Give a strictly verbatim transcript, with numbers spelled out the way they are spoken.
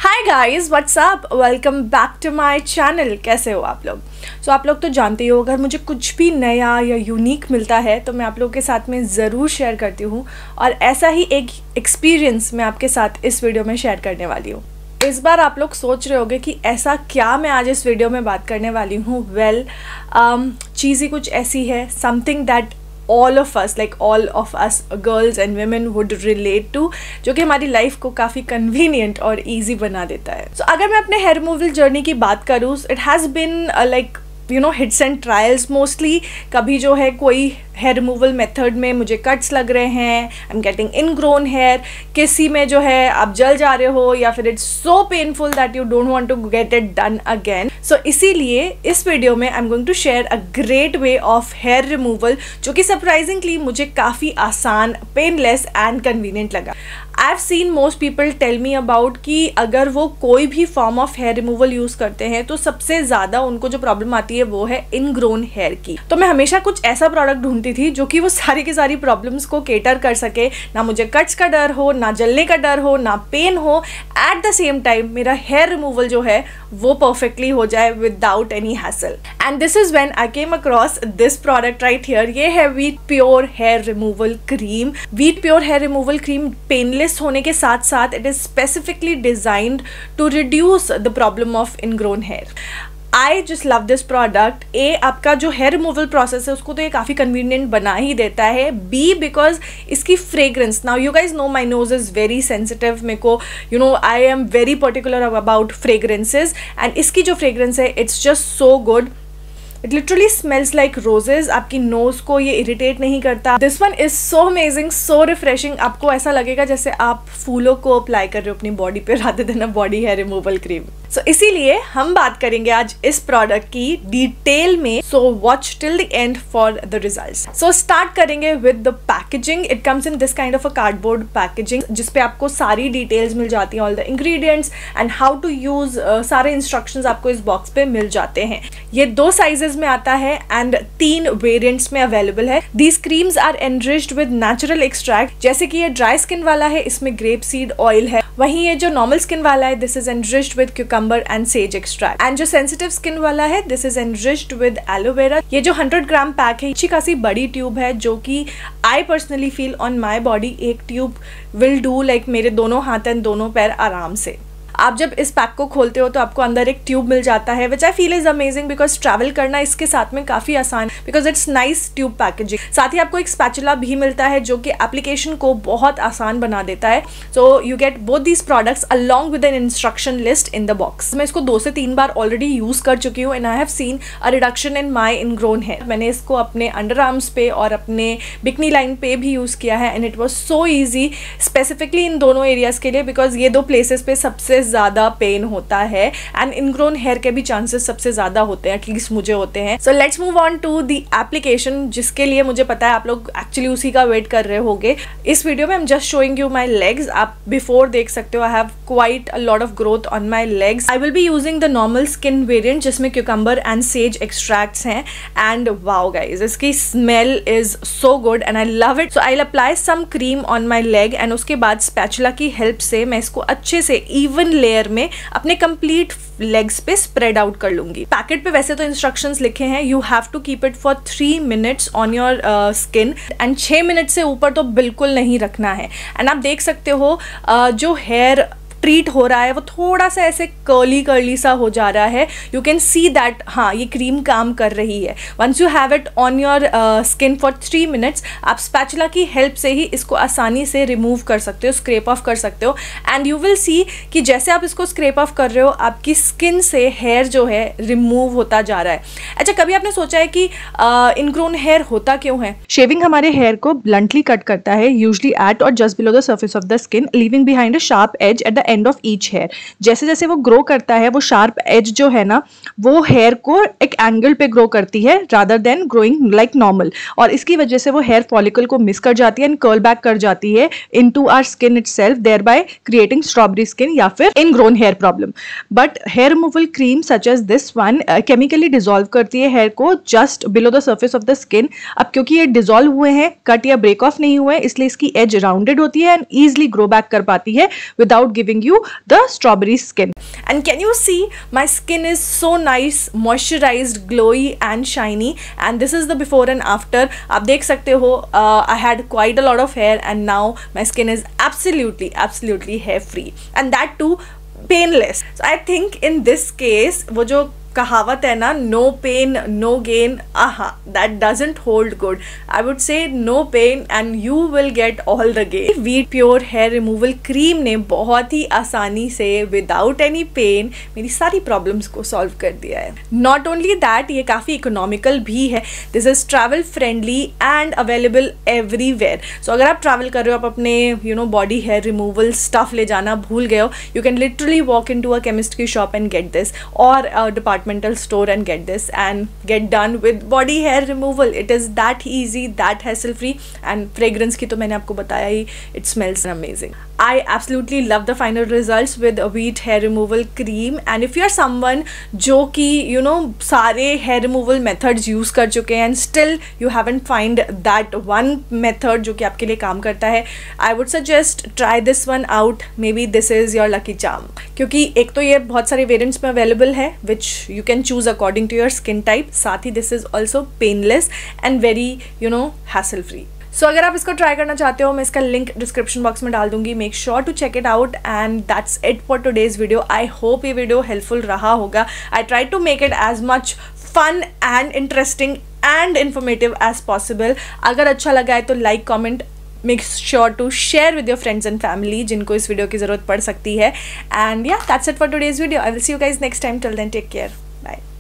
Hi guys, what's up, welcome back to my channel. कैसे हो आप लोग? सो so, आप लोग तो जानते ही हो, अगर मुझे कुछ भी नया या यूनिक मिलता है तो मैं आप लोगों के साथ में ज़रूर शेयर करती हूँ, और ऐसा ही एक एक्सपीरियंस मैं आपके साथ इस वीडियो में शेयर करने वाली हूँ। इस बार आप लोग सोच रहे होंगे कि ऐसा क्या मैं आज इस वीडियो में बात करने वाली हूँ। वेल well, um, चीज़ ही कुछ ऐसी है, something that all of us like all of us girls and women would relate to, जो कि हमारी लाइफ को काफ़ी कन्वीनियंट और ईजी बना देता है। सो so, अगर मैं अपने हेयर रिमूवल जर्नी की बात करूँ, it has been like you know hits and trials mostly. कभी जो है कोई हेयर रिमूवल मेथड में मुझे कट्स लग रहे हैं, I am getting ingrown hair, किसी में जो है आप जल जा रहे हो, या फिर it's so painful that you don't want to get it done again. So इसीलिए इस वीडियो में I am going to share a great way of hair removal, जो कि सरप्राइजिंगली मुझे काफ़ी आसान, पेनलेस एंड कन्वीनियंट लगा। I have seen most people tell me about कि अगर वो कोई भी form of hair removal use करते हैं तो सबसे ज़्यादा उनको जो प्रॉब्लम आती है वो है इनग्रोन हेयर की। तो मैं हमेशा कुछ ऐसा प्रोडक्ट ढूंढती थी जो कि वो सारी की सारी प्रॉब्लम्स को केटर कर सके, ना मुझे कट्स का डर हो, ना जलने का डर हो, ना पेन हो, एट द सेम टाइम मेरा हेयर रिमूवल जो है वो परफेक्टली हो जाए without any hassle. And this is when I came across this product right here. ये है Veet pure hair removal cream. Veet pure hair removal cream painless होने के साथ साथ it is specifically designed to reduce the problem of ingrown hair. I just love this product. A, आपका जो hair removal process है उसको तो ये काफ़ी कन्वीनियंट बना ही देता है। बी, बिकॉज इसकी fragrance, now you guys know my nose is very sensitive. मेरे को you know I am very particular about fragrances, and इसकी जो फ्रेग्रेंस है it's just so good. It literally smells like roses. आपकी nose को ये irritate नहीं करता। This one is so amazing, so refreshing. आपको ऐसा लगेगा जैसे आप फूलों को अप्लाई कर रहे हो अपनी बॉडी पे rather than a body hair removal cream. So so, इसीलिए हम बात करेंगे आज इस प्रोडक्ट की डिटेल में। So watch till the end for the results. So start करेंगे with the packaging. It comes in this kind of a cardboard packaging, जिसपे आपको सारी डिटेल्स मिल जाती हैं, all the ingredients and how to use. सारे instructions आपको इस बॉक्स पे मिल जाते हैं। ये दो साइजेस में आता है एंड तीन वेरिएंट्स में अवेलेबल है। These creams are enriched with natural extract. जैसे कि ये ड्राई स्किन वाला है, इसमें ग्रेप सीड ऑयल है। वहीं ये जो नॉर्मल स्किन वाला है, this is enriched with cucumber and sage extract. And जो सेंसिटिव स्किन वाला है, this is enriched with aloe vera. ये जो हंड्रेड ग्राम पैक है, अच्छी खासी बड़ी ट्यूब है, जो कि I personally feel on my body एक ट्यूब विल डू लाइक मेरे दोनों हाथ एंड दोनों पैर आराम से। आप जब इस पैक को खोलते हो तो आपको अंदर एक ट्यूब मिल जाता है, which I feel is amazing, because travel करना इसके साथ में काफ़ी आसान, because it's nice tube packaging. साथ ही आपको एक स्पैचुला भी मिलता है जो कि एप्लीकेशन को बहुत आसान बना देता है। So you get both these products along with an instruction list in the box. मैं इसको दो से तीन बार ऑलरेडी यूज़ कर चुकी हूँ and I have seen a reduction in my ingrown hair. मैंने इसको अपने अंडर आर्म्स पे और अपने बिकनी लाइन पे भी यूज़ किया है, and it was so easy, specifically in दोनों एरियाज़ के लिए, बिकॉज ये दो प्लेसेस पे सबसे ज़्यादा पेन होता है एंड इनग्रोन हेयर के भी चांसेस सबसे ज़्यादा होते हैं, एटलीस्ट मुझे होते हैं। So let's move on to the application, जिसके लिए मुझे पता है आप लोग एक्चुअली उसी का वेट कर रहे होंगे। इस वीडियो में I am just showing you my legs. आप बिफोर देख सकते हो, I have quite a lot of growth on my legs. I will be using the normal skin variant, जिसमें क्यूकम्बर एंड सेज एक्सट्रैक्ट्स हैं। And wow guys, इसकी smell is so good and I love it. So I will apply some cream on my leg, and उसके बाद spatula की help से मैं इसको अच्छे से इवन लेयर में अपने कंप्लीट लेग्स पे स्प्रेड आउट कर लूंगी। पैकेट पे वैसे तो इंस्ट्रक्शंस लिखे हैं, you have to keep it for three minutes on your skin, and छः मिनट से ऊपर तो बिल्कुल नहीं रखना है। एंड आप देख सकते हो uh, जो हेयर ट्रीट हो रहा है वो थोड़ा सा ऐसे कर्ली कर्ली सा हो जा रहा है। यू कैन सी दैट हाँ, ये क्रीम काम कर रही है। Once you have it on your skin for three minutes, आप स्पैचुला की हेल्प से ही इसको आसानी से रिमूव कर सकते हो, स्क्रैप ऑफ कर सकते हो, एंड यू विल सी कि जैसे आप इसको स्क्रैप ऑफ कर रहे हो, आपकी स्किन से हेयर जो है रिमूव होता जा रहा है। अच्छा, कभी आपने सोचा है कि इनग्रोन हेयर होता क्यों है? शेविंग हमारे हेयर को ब्लंटली कट करता है, usually at or just below the surface of the skin, leaving behind a sharp edge at the end of each hair. जैसे जैसे वो ग्रो करता है, वो शार्प एज जो है ना, वो हेयर को एक एंगल पे ग्रो करती है rather than growing like normal, और इसकी वजह से वो हेयर फॉलिकल को मिस कर जाती है एंड कर्ल बैक कर जाती है into our skin itself, thereby creating strawberry skin या फिर ingrown hair problem. But hair removal cream such as this one chemically dissolve करती है हेयर को just below the surface of the skin. अब क्योंकि ये डिसॉल्व हुए हैं, कट या ब्रेक ऑफ नहीं हुए, इसलिए इसकी एज राउंडेड होती है एंड ईजिली ग्रो बैक कर पाती है without giving you the strawberry skin. And can you see my skin is so nice, moisturized, glowy and shiny. And this is the before and after. आप देख सकते हो, uh, I had quite a lot of hair and now my skin is absolutely absolutely hair free, and that too painless. So I think in this case वो जो कहावत है ना, no pain no gain, aha, that doesn't hold good. I would say no pain and you will get all the gain. Veet pure hair removal cream ने बहुत ही आसानी से without any pen मेरी सारी प्रॉब्लम्स को सॉल्व कर दिया है. नॉट ओनली दैट, ये काफ़ी इकोनॉमिकल भी है. This is travel friendly and available everywhere. So अगर आप ट्रैवल कर रहे हो, आप अपने you know body hair removal stuff ले जाना भूल गए हो, you can literally walk in to a chemist की शॉप एंड गेट दिस, और department store and get this and get done with body hair removal. It is that easy, that hassle free, and fragrance की तो मैंने आपको बताया ही, it smells amazing. I absolutely love the final results with a Veet hair removal cream. And if you are someone जो कि you know सारे hair removal methods use कर चुके हैं and still you haven't find that one method जो कि आपके लिए काम करता है, I would suggest try this one out. Maybe this is your lucky charm. क्योंकि एक तो ये बहुत सारे variants में available है which you can choose according to your skin type. साथ ही this is also painless and very you know hassle free. So so, अगर आप इसको ट्राई करना चाहते हो, मैं इसका लिंक डिस्क्रिप्शन बॉक्स में डाल दूंगी. Make sure to check it out. And that's it for today's video. I hope ये वीडियो हेल्पफुल रहा होगा. I try to make it as much fun and interesting and informative as possible. अगर अच्छा लगा है तो like, comment, make sure to share with your friends and family जिनको इस वीडियो की ज़रूरत पड़ सकती है. And yeah that's it for today's video. I will see you guys next time. Till then take care. Bye.